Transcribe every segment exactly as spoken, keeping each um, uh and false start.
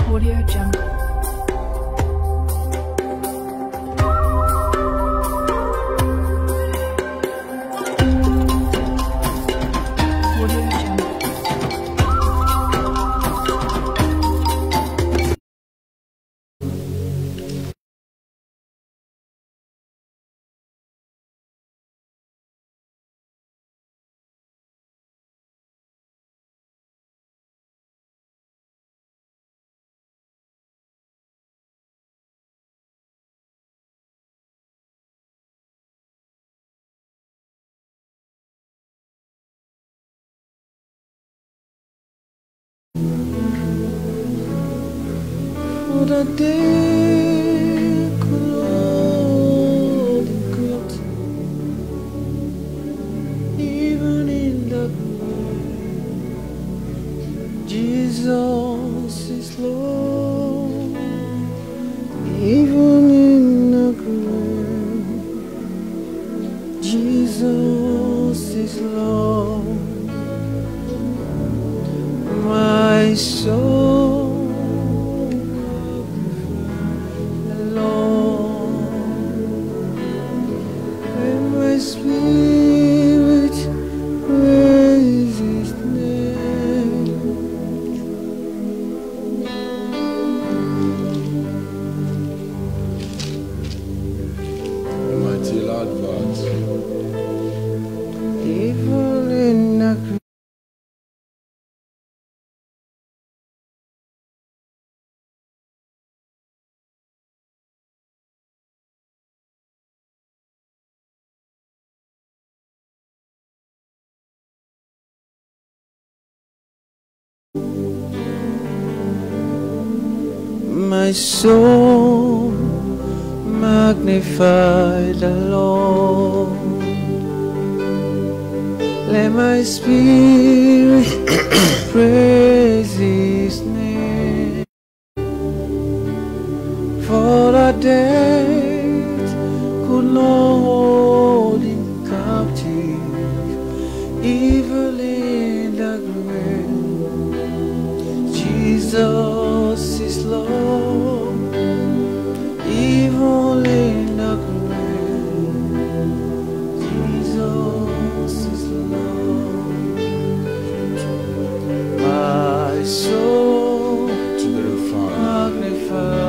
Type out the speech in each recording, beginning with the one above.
Audio Jungle. For the day could hold good, even in the grave. Jesus is Lord, even in the grave. Jesus is Lord, my soul. Spirit, praise His name. Mighty advert. Evil in the my soul magnify the Lord. Let my spirit praise His name. For the dead could not hold Him captive, evil in the grave. Jesus is Lord, evil in the grave. Jesus is Lord, my soul To the Father. magnify.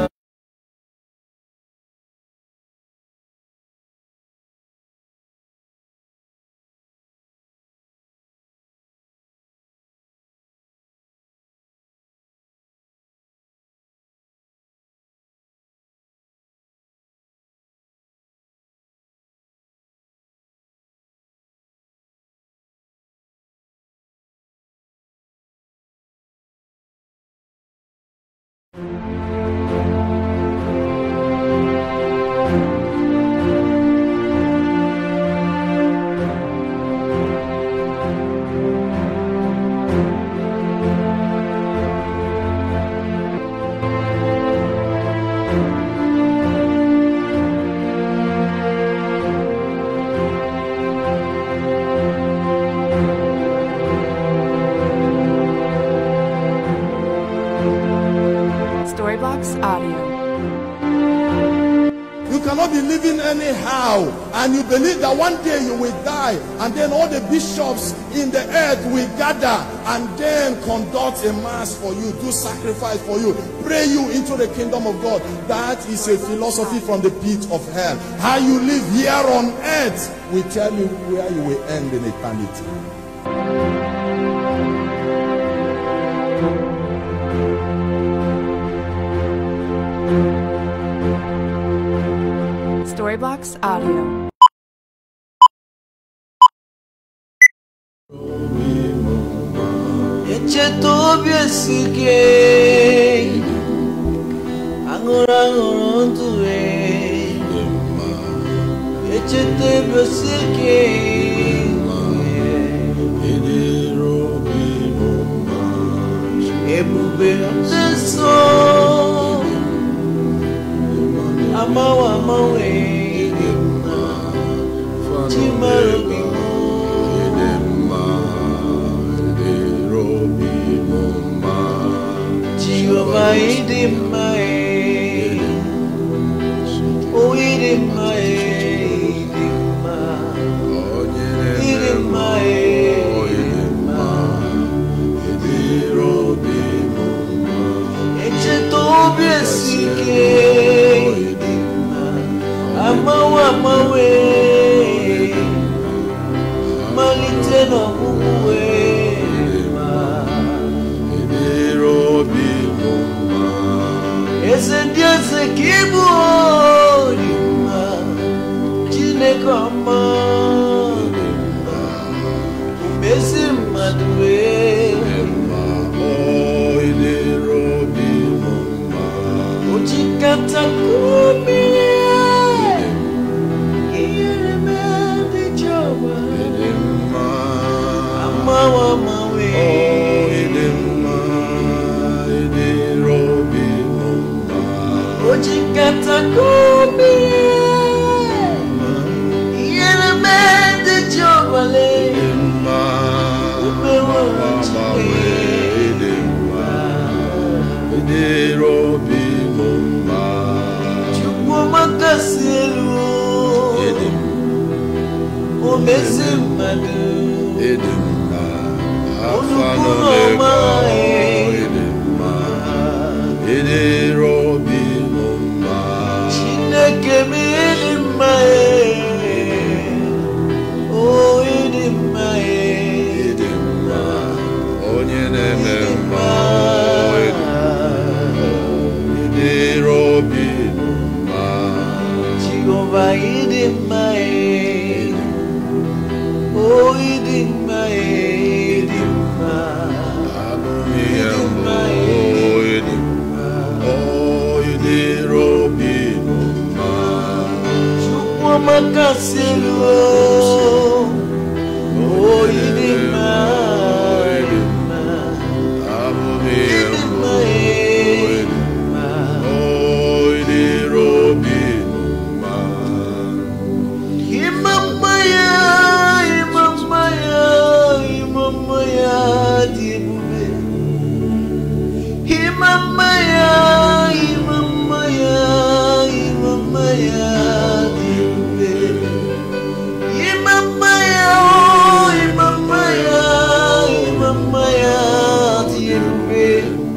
Storyblocks Audio. You cannot be living anyhow and you believe that one day you will die and then all the bishops in the earth will gather and then conduct a mass for you, do sacrifice for you, pray you into the kingdom of God. That is a philosophy from the pit of hell. How you live here on earth will tell you where you will end in eternity. Storyblocks Audio. Echetobia sige angora ngorondue Echetobia sige Ebube neso Amawa mawe Chimarubi Jehovah Oh, idima, idima. Idima, idima. Idirobi mama. Echetobi esike. Idima. Amawa mawe. Malite no kuwe. Idirobi mama. Ese Dieu kibu. Chinekama. Umezi madwe. Ujikata kumi. Iyeme di jawa. Amawa mawe. Ujikata kumi. Iyeme di jawa le. Umewa chike. Makasilu Omezi madu Edema Olukunoma Edema Edirobi mama Chineke mi edema Oh edema Edema Onye na-ememma Edirobi Jehovah idima Oh idima idima Idima Oh idirobi mama Chukwu makasilu Oh idima idima Idima idima Oh idirobi Imamaya, Imamaya, Imamaya, Dibube. Imamaya, Imamaya, Imamaya, Dibube. Imamaya, Imamaya, Imamaya, Dibube.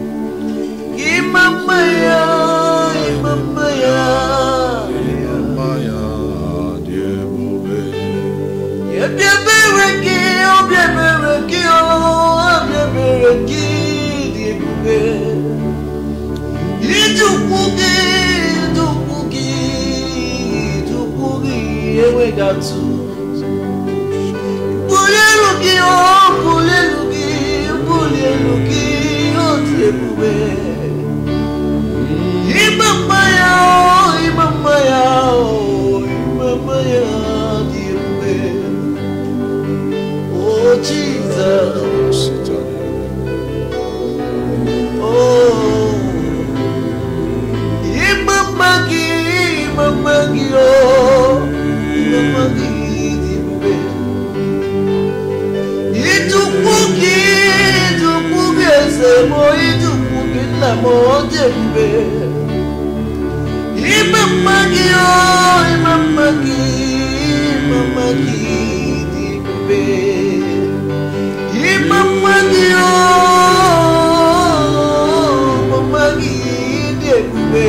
Imamaya, Imamaya. Obiabereki, obiabereki, obiabereki, dibube. Idupugi, idupugi, idupugi, ewegatu. Bulelugi, oh, bulelugi, bulelugi, oh, dibube. Imamaya, oh, imamaya, oh, imamaya, dibube. Oh Jesus, oh, Imamagi, Imamagi, oh, Imamagi, Dibube. Itupugi, itupugi, esemo, itupugi, lamo, Dibube. Imamagi, oh, Imamagi, Imamagi, Dibube. Imamagi, oh, Imamagi, Dibube.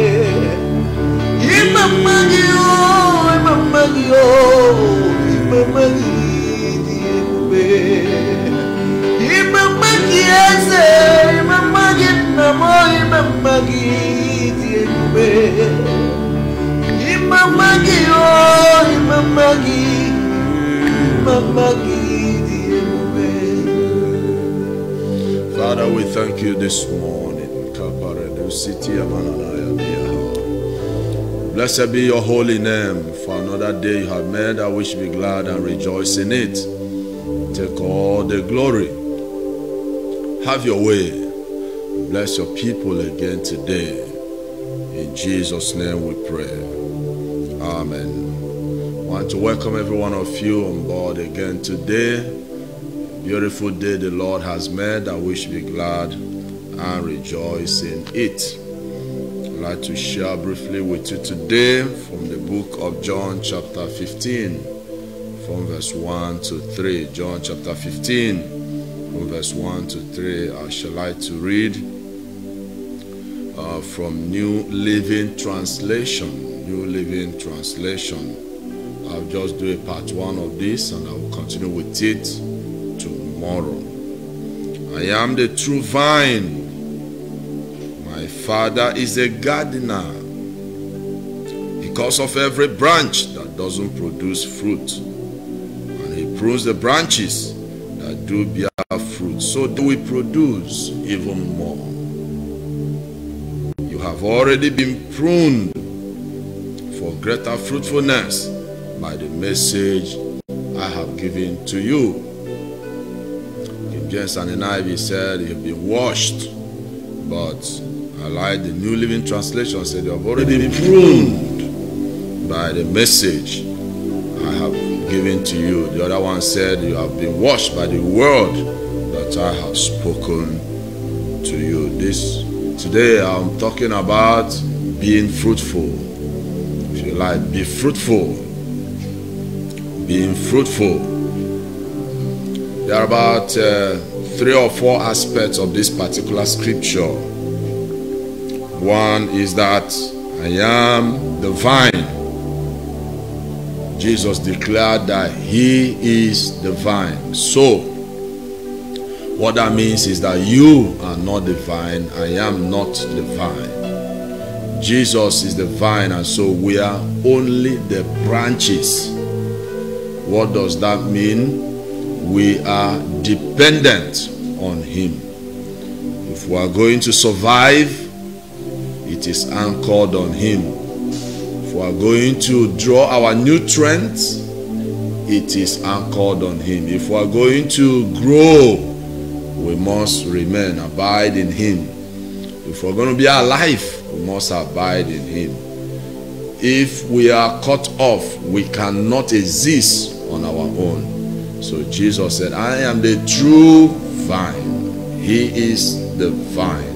Imamagi, oh, Imamagi, oh, Imamagi, Dibube. Imamagi, ese, Imamagi, namo, Imamagi, Dibube. Imamagi, oh, Imamagi, Imamagi. Father, we thank you this morning. Blessed be your holy name for another day you have made. I wish be glad and rejoice in it. Take all the glory. Have your way. Bless your people again today. In Jesus' name we pray. Amen. I want to welcome every one of you on board again today. Beautiful day the Lord has made. I wish be glad and rejoice in it. like to share briefly with you today from the book of John chapter fifteen, from verse one to three. John chapter fifteen, from verse one to three. I shall like to read uh, from New Living Translation. New Living Translation. I'll just do a part one of this and I will continue with it tomorrow. I am the true vine. My Father is a gardener. Because of every branch that doesn't produce fruit, and he prunes the branches that do bear fruit, so do we produce even more. You have already been pruned for greater fruitfulness by the message I have given to you. King James and N I V said you've been washed, but I like the New Living Translation said you have already been pruned by the message I have given to you. The other one said you have been washed by the word that I have spoken to you. This today I'm talking about being fruitful. If you like, be fruitful. Being fruitful. There are about uh, three or four aspects of this particular scripture. One is that I am the vine. Jesus declared that he is the vine. So, what that means is that you are not the vine. I am not the vine. Jesus is the vine, and so we are only the branches. What does that mean? We are dependent on him. If we are going to survive, it is anchored on him. If we are going to draw our nutrients, it is anchored on him. If we are going to grow, we must remain, abide in him. If we are going to be alive, we must abide in him. If we are cut off, we cannot exist on our own. So Jesus said, I am the true vine. He is the vine.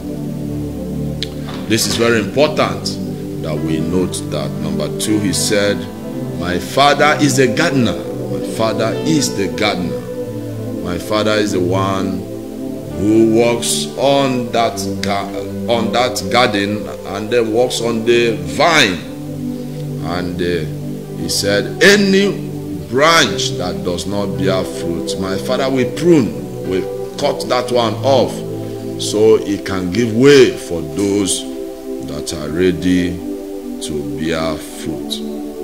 This is very important that we note that. Number two, he said, my Father is the gardener. My Father is the gardener. My Father is the one who works on that, on that garden and then works on the vine. And uh, he said, any branch that does not bear fruit, my Father will prune, will cut that one off, so it can give way for those that are ready to bear fruit.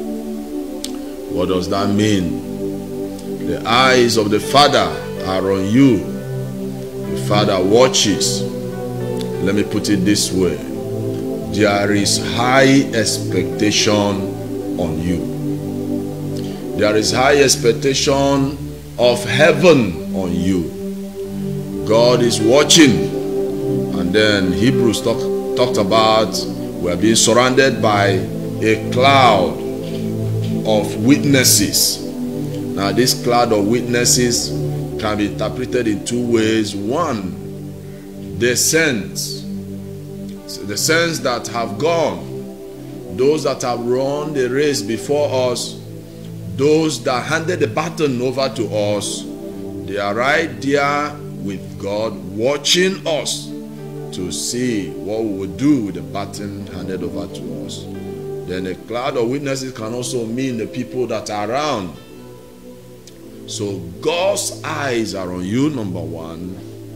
What does that mean? The eyes of the Father are on you. The Father watches. Let me put it this way. There is high expectation on you. There is high expectation of heaven on you. God is watching. And then Hebrews talk, talked about we are being surrounded by a cloud of witnesses. Now this cloud of witnesses can be interpreted in two ways. One, the saints, the saints that have gone, those that have run the race before us, those that handed the baton over to us, they are right there with God watching us to see what we will do with the baton handed over to us. Then a cloud of witnesses can also mean the people that are around. So God's eyes are on you, number one.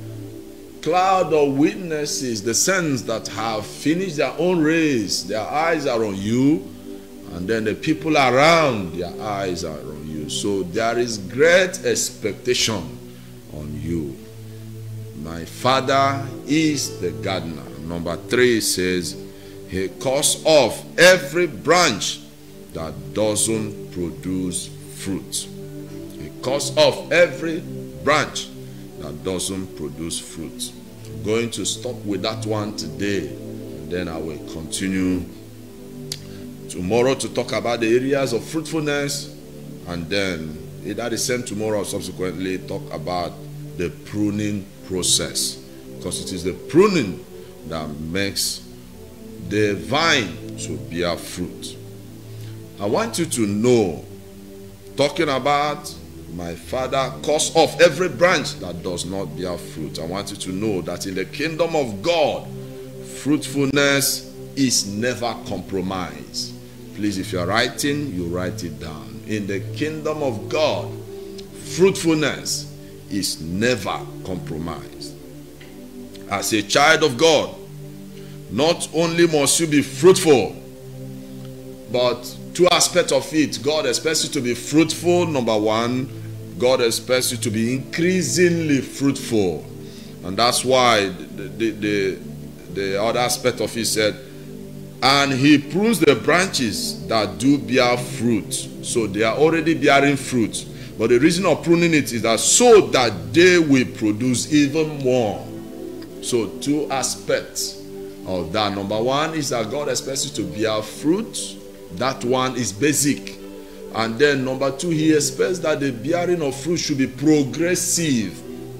Cloud of witnesses, the saints that have finished their own race, their eyes are on you. And then the people around, their eyes are on you. So there is great expectation on you. My Father is the gardener. Number three says, he cuts off every branch that doesn't produce fruit. He cuts off every branch that doesn't produce fruit. I'm going to stop with that one today. And then I will continue tomorrow to talk about the areas of fruitfulness, and then either the same tomorrow or subsequently talk about the pruning process, because it is the pruning that makes the vine to bear fruit. I want you to know, talking about my Father cuts off every branch that does not bear fruit. I want you to know that in the kingdom of God, fruitfulness is never compromised. Please, if you're writing, you write it down. In the kingdom of God, fruitfulness is never compromised. As a child of God, not only must you be fruitful, but two aspects of it. God expects you to be fruitful. Number one, God expects you to be increasingly fruitful. And that's why the, the, the, the other aspect of it said, and he prunes the branches that do bear fruit. So they are already bearing fruit. But the reason of pruning it is that so that they will produce even more. So two aspects of that. Number one is that God expects you to bear fruit. That one is basic. And then number two, he expects that the bearing of fruit should be progressive.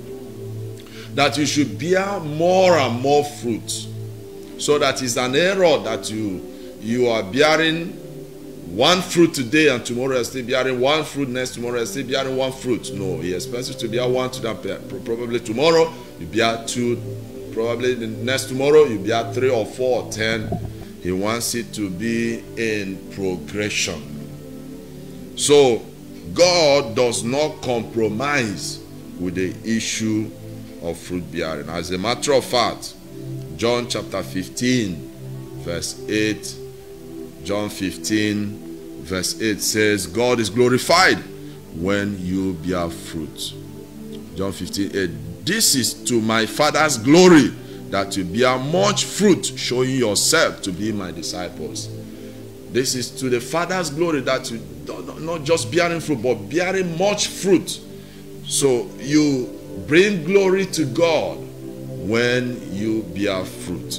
That you should bear more and more fruit. So that it's an error that you, you are bearing one fruit today and tomorrow you're still bearing one fruit, next tomorrow you're still bearing one fruit. No, he expects you to bear one today, probably tomorrow you bear two, probably the next tomorrow you bear three or four or ten. He wants it to be in progression. So God does not compromise with the issue of fruit bearing. As a matter of fact, John chapter fifteen verse eight, John fifteen verse eight says, God is glorified when you bear fruit. John fifteen eight, this is to my Father's glory, that you bear much fruit, showing yourself to be my disciples. This is to the Father's glory, that you not just bearing fruit, but bearing much fruit. So you bring glory to God when you bear fruit.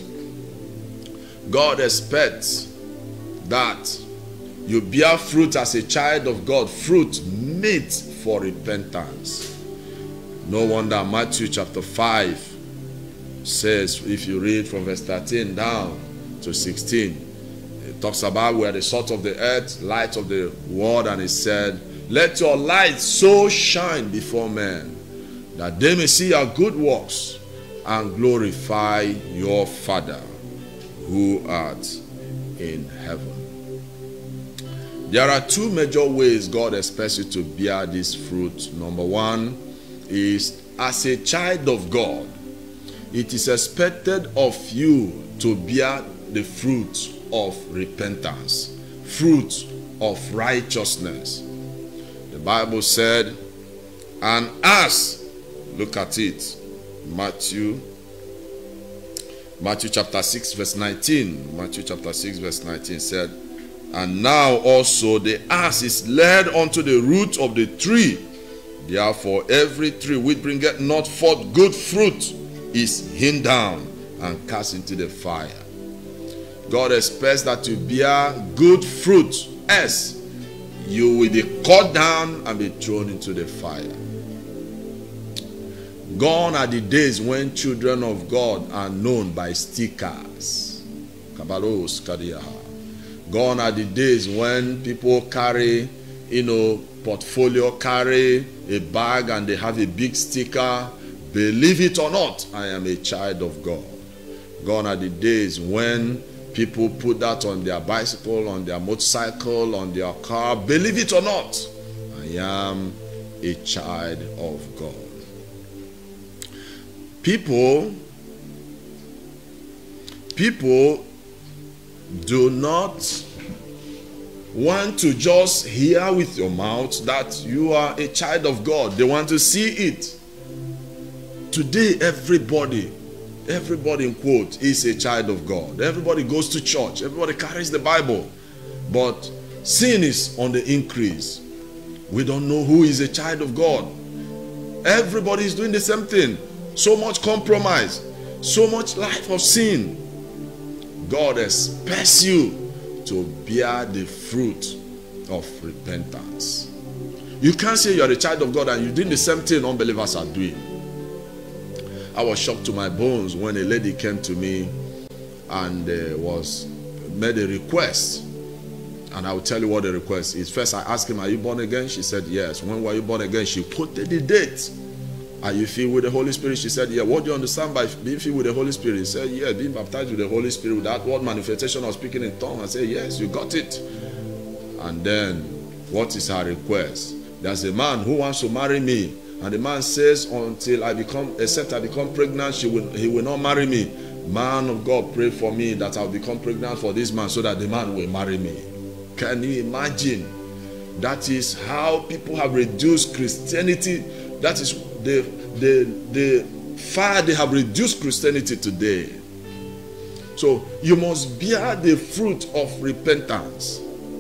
God expects that you bear fruit as a child of God, fruit meet for repentance. No wonder Matthew chapter five says, if you read from verse thirteen down to sixteen, it talks about we are the salt of the earth, light of the world, and it said, let your light so shine before men that they may see your good works and glorify your Father who art in heaven. There are two major ways God expects you to bear this fruit. Number one is, as a child of God, it is expected of you to bear the fruit of repentance, fruit of righteousness. The Bible said, and as, look at it, Matthew, Matthew chapter six verse nineteen, Matthew chapter six verse nineteen said, and now also the ass is led unto the root of the tree. Therefore every tree which bringeth not forth good fruit is hewn down and cast into the fire. God expects that you bear good fruit, else you will be cut down and be thrown into the fire. Gone are the days when children of God are known by stickers. Kabalos Kadiyaha. Gone are the days when people carry, you know, portfolio, carry a bag and they have a big sticker. Believe it or not, I am a child of God. Gone are the days when people put that on their bicycle, on their motorcycle, on their car. Believe it or not, I am a child of God. People, people do not want to just hear with your mouth that you are a child of God. They want to see it. Today, everybody, everybody in quote, is a child of God. Everybody goes to church. Everybody carries the Bible. But sin is on the increase. We don't know who is a child of God. Everybody is doing the same thing. So much compromise. So much life of sin. God expects you to bear the fruit of repentance. You can't say you're a child of God and you're doing the same thing unbelievers are doing. I was shocked to my bones when a lady came to me and uh, was made a request. And I will tell you what the request is. First, I asked him, are you born again? She said, yes. When were you born again? She quoted the date. Are you filled with the Holy Spirit? She said, yeah. What do you understand by being filled with the Holy Spirit? He said, yeah, being baptized with the Holy Spirit, with that word manifestation of speaking in tongues. I said, yes, you got it. And then, what is her request? There's a man who wants to marry me. And the man says, until I become, except I become pregnant, she will, he will not marry me. Man of God, pray for me that I'll become pregnant for this man so that the man will marry me. Can you imagine? That is how people have reduced Christianity. That is the, the, the far they have reduced Christianity today. So you must bear the fruit of repentance.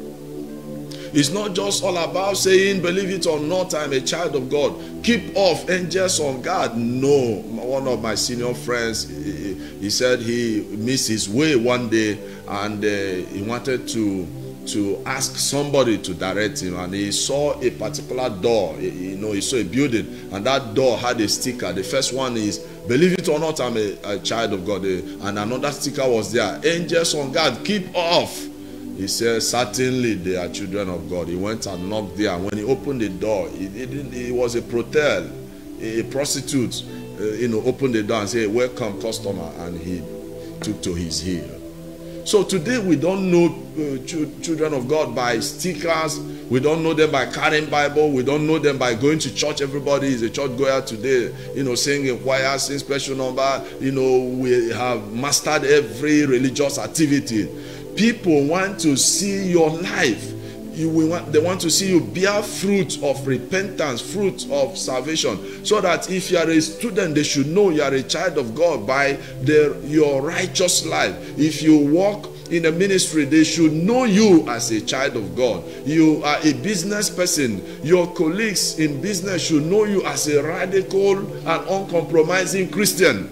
It's not just all about saying, believe it or not, I'm a child of God. Keep off angels on guard. No. One of my senior friends, he, he said he missed his way one day, and uh, he wanted to to ask somebody to direct him, and he saw a particular door. You know, he saw a building, and that door had a sticker. The first one is, believe it or not, I'm a, a child of God. And another sticker was there, angels on guard, keep off. He said, certainly they are children of God. He went and knocked there. When he opened the door, it, it, it was a brothel, a prostitute, uh, you know, opened the door and said, welcome customer, and he took to his heel. So today we don't know uh, ch children of God by stickers. We don't know them by carrying Bible. We don't know them by going to church. Everybody is a church goer today, you know, singing choir, sing special number. You know, we have mastered every religious activity. People want to see your life. You will want, they want to see you bear fruit of repentance, fruit of salvation, so that if you are a student, they should know you are a child of God by their, your righteous life. If you walk in a ministry, they should know you as a child of God. You are a business person. Your colleagues in business should know you as a radical and uncompromising Christian.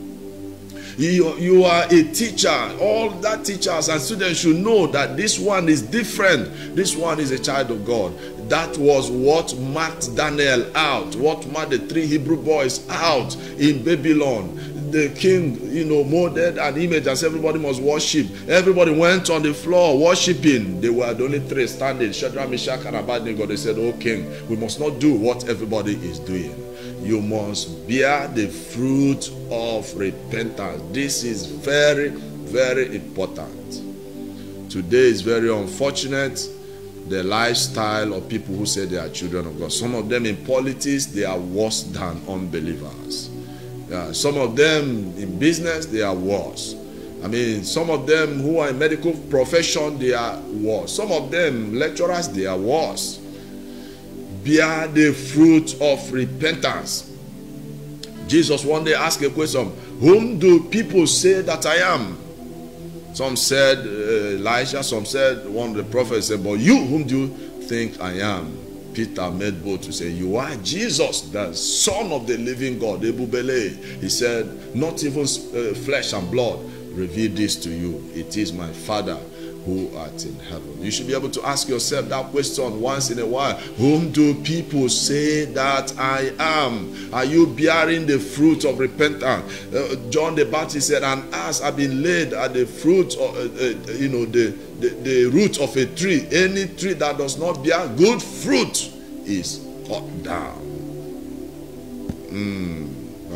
You, you are a teacher. All that teachers and students should know that this one is different. This one is a child of God. That was what marked Daniel out, what marked the three Hebrew boys out in Babylon. The king, you know, molded an image as everybody must worship. Everybody went on the floor worshiping. They were the only three standing, Shadrach, Meshach, and Abednego. They said, oh king, we must not do what everybody is doing. You must bear the fruit of repentance. This is very, very important. Today is very unfortunate, the lifestyle of people who say they are children of God. Some of them in politics, they are worse than unbelievers. Yeah, some of them in business, they are worse. I mean, some of them who are in medical profession, they are worse. Some of them lecturers, they are worse. Bear the fruit of repentance. Jesus one day asked a question, whom do people say that I am? Some said uh, Elijah, some said one of the prophets said, but you, whom do you think I am? Peter made bold to say, you are Jesus, the Son of the living God. He said, not even uh, flesh and blood revealed this to you. It is my Father who art in heaven. You should be able to ask yourself that question once in a while. Whom do people say that I am? Are you bearing the fruit of repentance? Uh, John the Baptist said, an ass have been laid at the fruit of, uh, uh, you know, the, the, the root of a tree. Any tree that does not bear good fruit is cut down. Mm.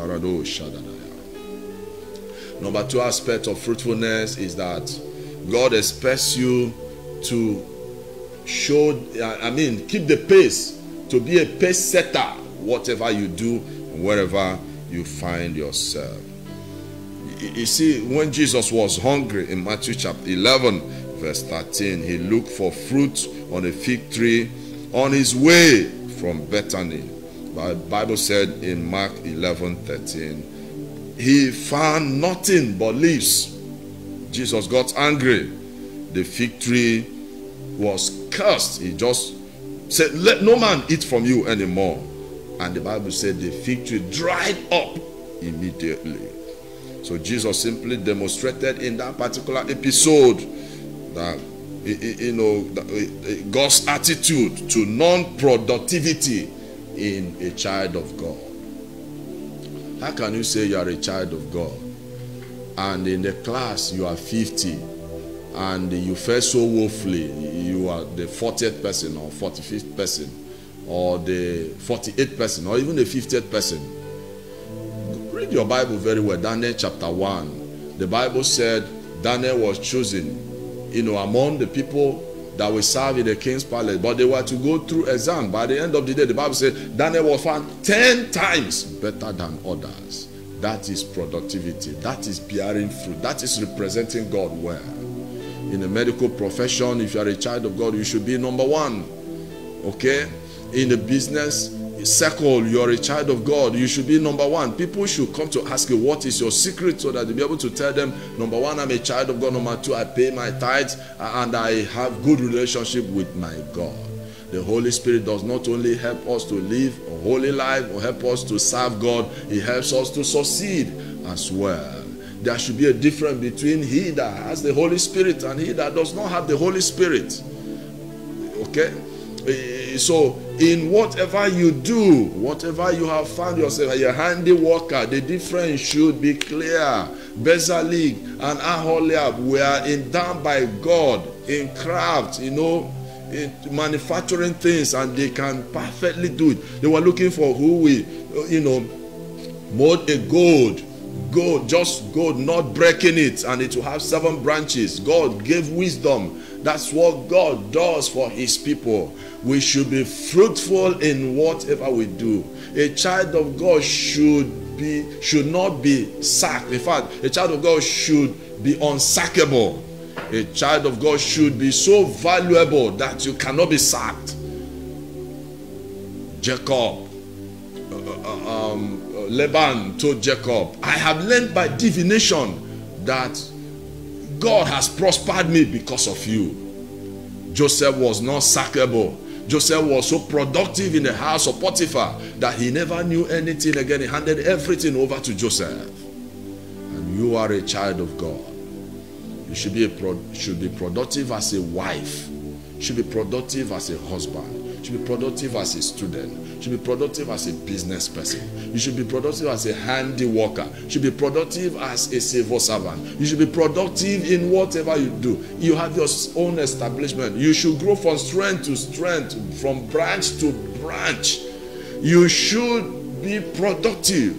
Number two aspect of fruitfulness is that God expects you to show, I mean, keep the pace, to be a pace setter, whatever you do, and wherever you find yourself. You see, when Jesus was hungry in Matthew chapter eleven, verse thirteen, he looked for fruit on a fig tree on his way from Bethany. But the Bible said in Mark eleven thirteen, he found nothing but leaves. Jesus got angry. The fig tree was cursed. He just said, let no man eat from you anymore. And the Bible said the fig tree dried up immediately. So Jesus simply demonstrated in that particular episode that, you know, God's attitude to non-productivity in a child of God. How can you say you are a child of God and in the class you are fifty, and you fail so woefully, you are the fortieth person or forty-fifth person or the forty-eighth person or even the fiftieth person. Read your Bible very well. Daniel chapter one. The Bible said Daniel was chosen, you know, among the people that will serve in the king's palace, but they were to go through exam. By the end of the day, the Bible said Daniel was found ten times better than others. That is productivity. That is bearing fruit. That is representing God well. In the medical profession, if you are a child of God, you should be number one. Okay? In the business circle, you are a child of God, you should be number one. People should come to ask you, what is your secret, so that they'll be able to tell them, number one, I'm a child of God. Number two, I pay my tithes and I have good relationship with my God. The Holy Spirit does not only help us to live a holy life or help us to serve God, He helps us to succeed as well. There should be a difference between he that has the Holy Spirit and he that does not have the Holy Spirit. Okay? So, in whatever you do, whatever you have found yourself, you're a handy worker, the difference should be clear. Bezalel and Aholiab were endowed by God in craft, you know, in manufacturing things, and they can perfectly do it. They were looking for who will, you know, mold a gold, gold, just gold, not breaking it, and it will have seven branches. God gave wisdom. That's what God does for His people. We should be fruitful in whatever we do. A child of God should be, should not be sacked. In fact, a child of God should be unsackable. A child of God should be so valuable that you cannot be sacked. Jacob, uh, um, Laban told Jacob, I have learned by divination that God has prospered me because of you. Joseph was not sackable. Joseph was so productive in the house of Potiphar that he never knew anything again. He handed everything over to Joseph. And you are a child of God. You should be, a pro should be productive as a wife. You should be productive as a husband. You should be productive as a student. You should be productive as a business person. You should be productive as a handy worker. You should be productive as a civil servant. You should be productive in whatever you do. You have your own establishment. You should grow from strength to strength, from branch to branch. You should be productive.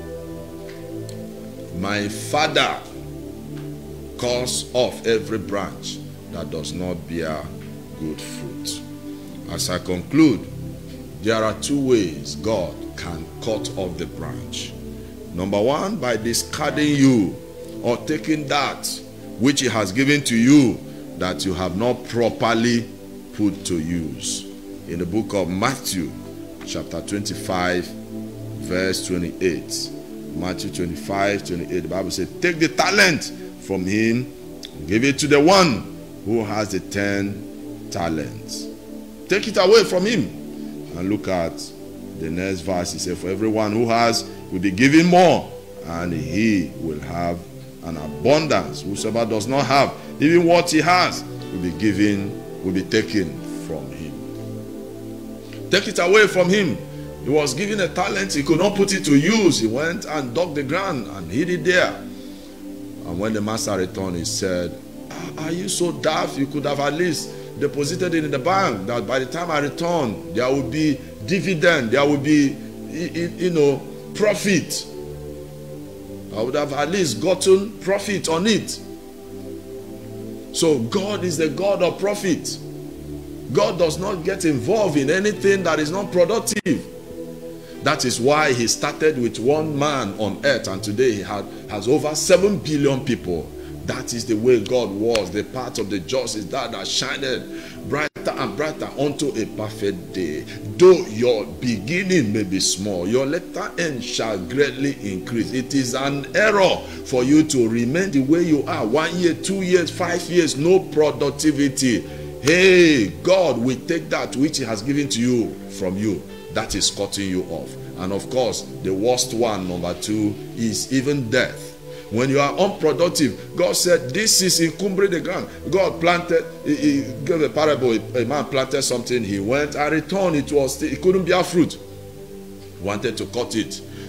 My Father cuts off every branch that does not bear good fruit. As I conclude, there are two ways God can cut off the branch. Number one, by discarding you or taking that which He has given to you that you have not properly put to use. In the book of Matthew, chapter twenty-five, verse twenty-eight. Matthew twenty-five, twenty-eight, the Bible says, take the talent from him, give it to the one who has the ten talents. Take it away from him. And look at the next verse. He said, for everyone who has will be given more, and he will have an abundance. Whosoever does not have, even what he has will be given, will be taken from him. Take it away from him. He was given a talent, he could not put it to use. He went and dug the ground and hid it there. And when the master returned, he said, are you so daft? You could have at least deposited it in the bank, that by the time I return, there will be dividend, there will be, you know, profit. I would have at least gotten profit on it. So God is the God of profit. God does not get involved in anything that is not productive. That is why He started with one man on earth, and today He had, has over seven billion people. That is the way God was. The path of the just is that that shineth brighter and brighter unto a perfect day. Though your beginning may be small, your latter end shall greatly increase. It is an error for you to remain the way you are. One year, two years, five years, no productivity. Hey, God will take that which He has given to you from you. That is cutting you off. And of course, the worst one, number two, is even death. When you are unproductive, God said, this is encumbering the ground. God planted, he, he gave a parable, a man planted something, he went and returned, it was, it couldn't bear fruit. Wanted to cut it.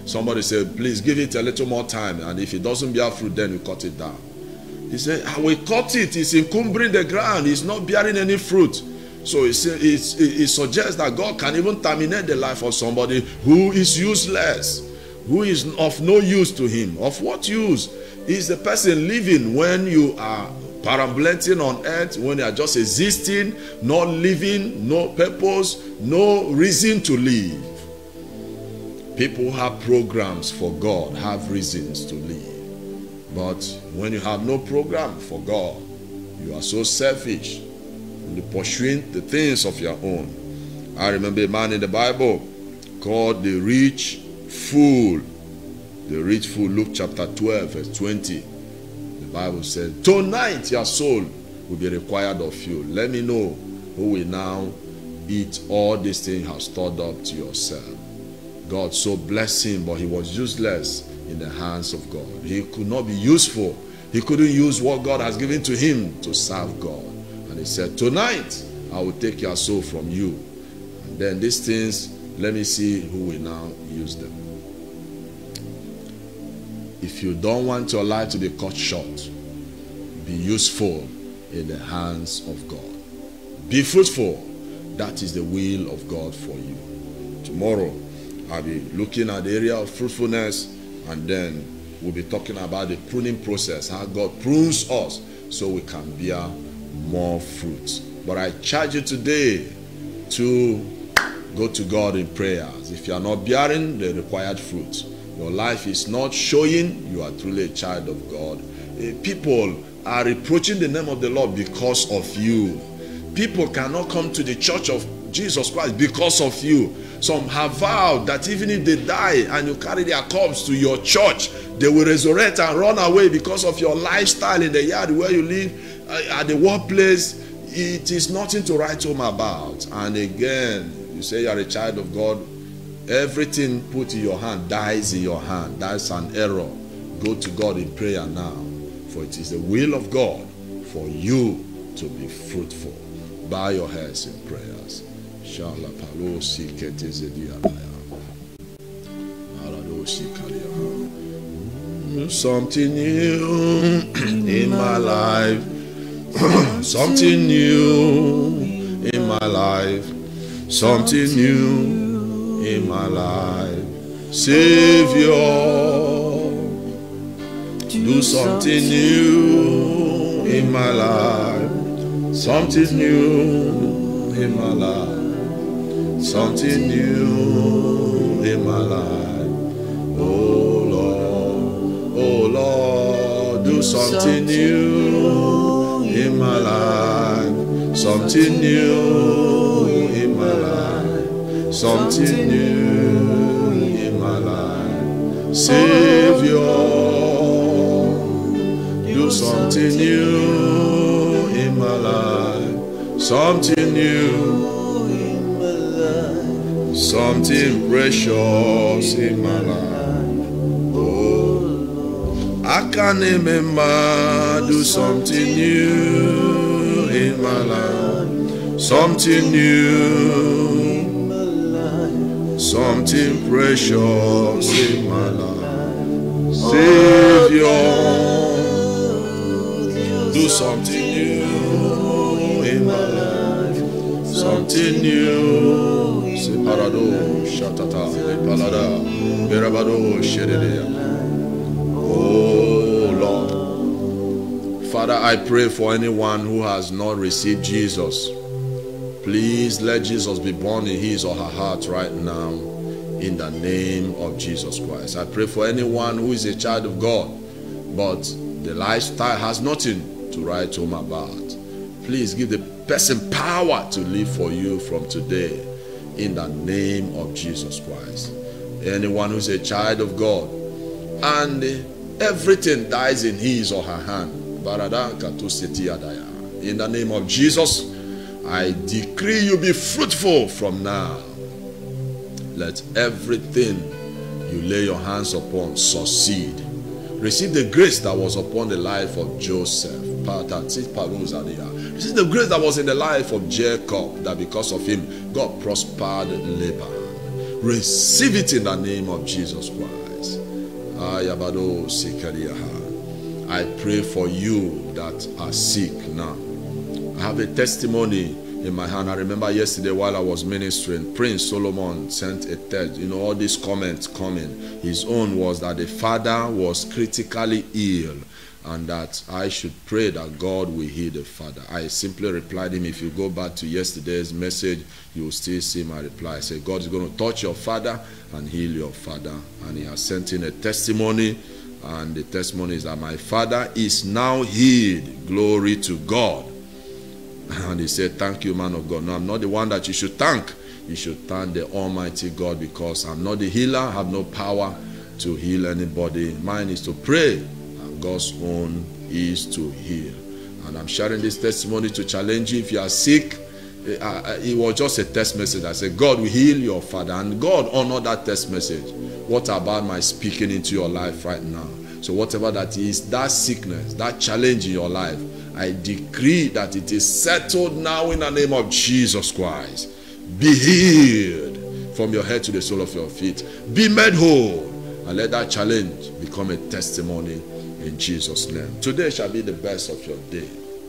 Somebody said, please give it a little more time, and if it doesn't bear fruit, then we cut it down. He said, I will cut it. It's encumbering the ground. It's not bearing any fruit. So it, it, it suggests that God can even terminate the life of somebody who is useless, who is of no use to him. Of what use is the person living when you are perambulating on earth, when you are just existing, not living, no purpose, no reason to live? People have programs for God, have reasons to live. But when you have no program for God, you are so selfish in pursuing the things of your own. I remember a man in the Bible called the rich fool. The rich fool, Luke chapter twelve, verse twenty. The Bible says, tonight your soul will be required of you. Let me know who will now eat all these things you have stored up to yourself. God so blessed him, but he was useless in the hands of God. He could not be useful. He couldn't use what God has given to him to serve God. And he said, tonight I will take your soul from you. And then these things, let me see who will now use them. If you don't want your life to be cut short, be useful in the hands of God. Be fruitful. That is the will of God for you. Tomorrow, I'll be looking at the area of fruitfulness, and then we'll be talking about the pruning process, how God prunes us so we can bear more fruit. But I charge you today to go to God in prayers. If you are not bearing the required fruit, your life is not showing you are truly a child of God. People are reproaching the name of the Lord because of you. People cannot come to the church of Jesus Christ because of you. Some have vowed that even if they die and you carry their corpse to your church, they will resurrect and run away because of your lifestyle in the yard where you live, uh, at the workplace. It is nothing to write home about. And again, you say you are a child of God. Everything put in your hand dies in your hand. That's an error. Go to God in prayer now. For it is the will of God for you to be fruitful. Bow your heads in prayers. Something new in my life. Something new in my life. Something new in my life. Savior, do something new in my life. Something new in my life. Something new in my life. Oh Lord, oh Lord, do something new in my life. Something new in my life. Something new in my life. Savior, do something new in my life. Something new. Something precious in my life. Oh, I can't remember. Do something new in my life. Something new. Something precious in my life. Savior, do something new in my life. Something new. Separado, shatata, palada, berabado, shededea. Oh Lord, Father, I pray for anyone who has not received Jesus. Please let Jesus be born in his or her heart right now, in the name of Jesus Christ. I pray for anyone who is a child of God, but the lifestyle has nothing to write home about. Please give the person power to live for you from today, in the name of Jesus Christ. Anyone who's a child of God and everything dies in his or her hand, in the name of Jesus, I decree you be fruitful from now. Let everything you lay your hands upon succeed. Receive the grace that was upon the life of Joseph. Receive the grace that was in the life of Jacob, that because of him God prospered Laban. Receive it in the name of Jesus Christ. I pray for you that are sick now. I have a testimony in my hand. I remember yesterday while I was ministering, Prince Solomon sent a text. You know, all these comments coming. His own was that the father was critically ill and that I should pray that God will heal the father. I simply replied him, if you go back to yesterday's message, you will still see my reply. I said, God is going to touch your father and heal your father. And he has sent in a testimony, and the testimony is that my father is now healed. Glory to God. And he said, thank you, man of God. No, I'm not the one that you should thank. You should thank the Almighty God, because I'm not the healer. I have no power to heal anybody. Mine is to pray, and God's own is to heal. And I'm sharing this testimony to challenge you. If you are sick, it was just a text message. I said, God will heal your father. And God honored that text message. What about my speaking into your life right now? So whatever that is, that sickness, that challenge in your life, I decree that it is settled now in the name of Jesus Christ. Be healed from your head to the sole of your feet. Be made whole. And let that challenge become a testimony in Jesus' name. Today shall be the best of your day.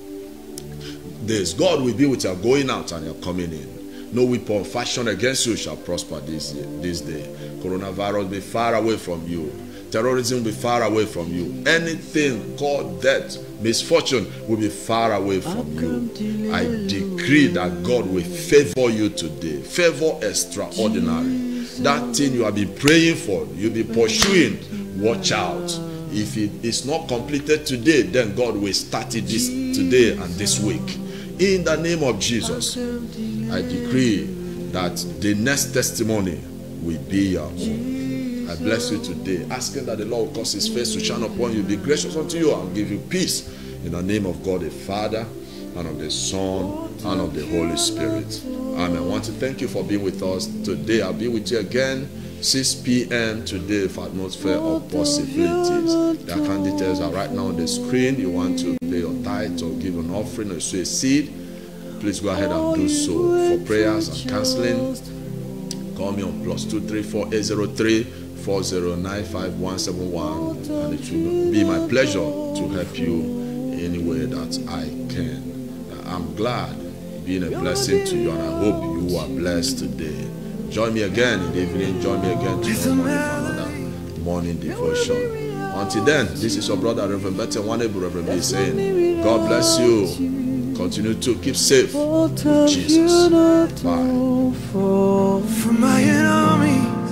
Days. God will be with your going out and your coming in. No weapon fashioned against you shall prosper this, this day. Coronavirus will be far away from you. Terrorism will be far away from you. Anything called death, misfortune will be far away from you. I decree that God will favor you today. Favor extraordinary. That thing you have been praying for, you'll be pursuing. Watch out. If it is not completed today, then God will start it this today and this week. In the name of Jesus, I decree that the next testimony will be your own. I bless you today, asking that the Lord will cause his face to shine upon you, be gracious unto you, and give you peace. In the name of God the Father, and of the Son, and of the Holy Spirit. Amen. I want to thank you for being with us today. I'll be with you again six p m today for Atmosphere of Possibilities. The account details are right now on the screen. You want to pay your tithe or give an offering or sow a seed, please go ahead and do so. For prayers and counseling, call me on plus two three four eight zero three four zero nine five one seven one, and it will be my pleasure to help you any way that I can. I'm glad being a blessing to you, and I hope you are blessed today. Join me again in the evening. Join me again tomorrow morning for another morning devotion. Until then, this is your brother Reverend Bette Nwanebu, Reverend B, saying, God bless you. Continue to keep safe with Jesus. Bye. From my enemies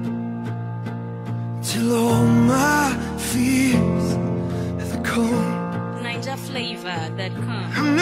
till all my fears have come. Niger Flavor dot com.